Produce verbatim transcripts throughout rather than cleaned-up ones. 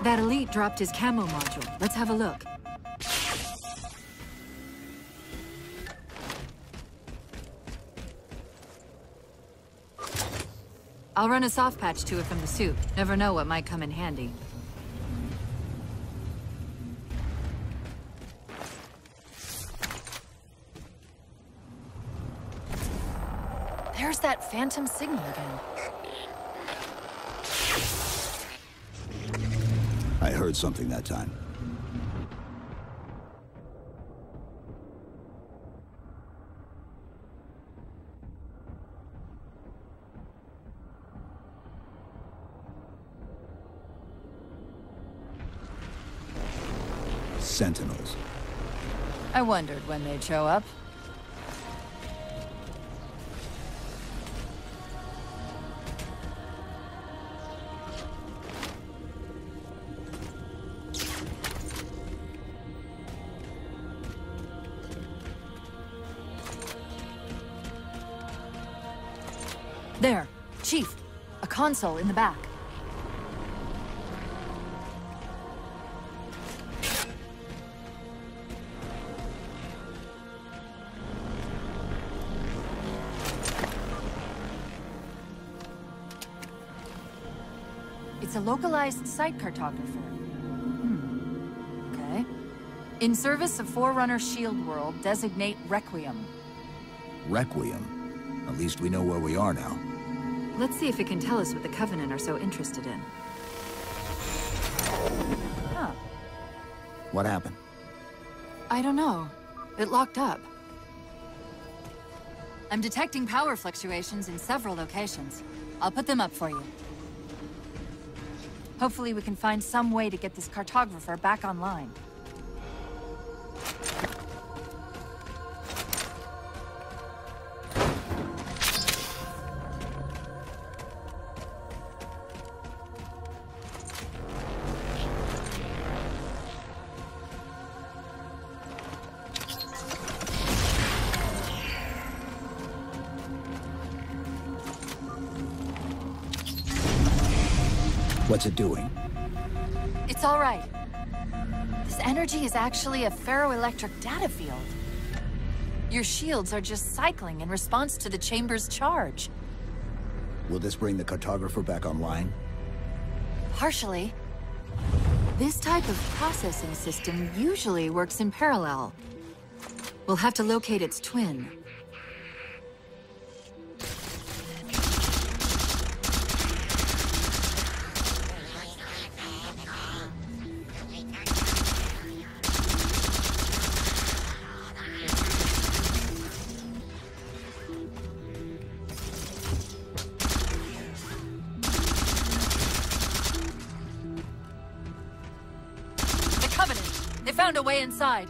That elite dropped his camo module. Let's have a look. I'll run a soft patch to it from the suit. Never know what might come in handy. There's that phantom signal again. I heard something that time. Sentinels. I wondered when they'd show up. There, Chief. A console in the back. It's a localized site cartographer. Hmm. Okay. In service of Forerunner Shield World, designate Requiem. Requiem? At least we know where we are now. Let's see if it can tell us what the Covenant are so interested in. Huh. What happened? I don't know. It locked up. I'm detecting power fluctuations in several locations. I'll put them up for you. Hopefully we can find some way to get this cartographer back online. What's it doing? It's all right. This energy is actually a ferroelectric data field. Your shields are just cycling in response to the chamber's charge. Will this bring the cartographer back online? Partially. This type of processing system usually works in parallel. We'll have to locate its twin. Found a way inside.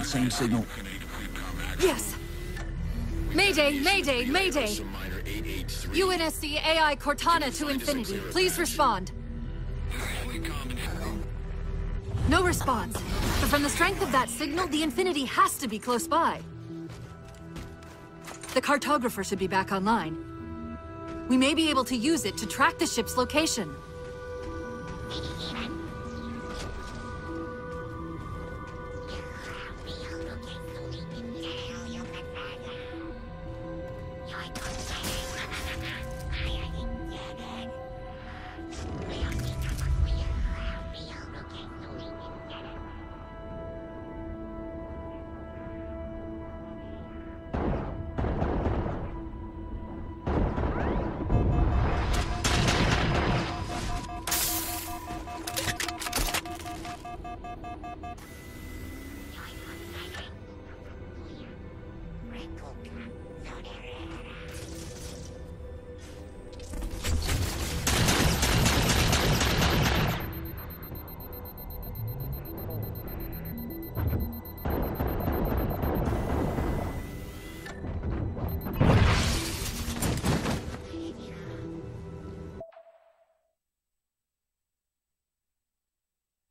same signal? Yes. Mayday, Mayday, Mayday. U N S C A I Cortana to Infinity. Please respond. No response. But from the strength of that signal, the Infinity has to be close by. The cartographer should be back online. We may be able to use it to track the ship's location.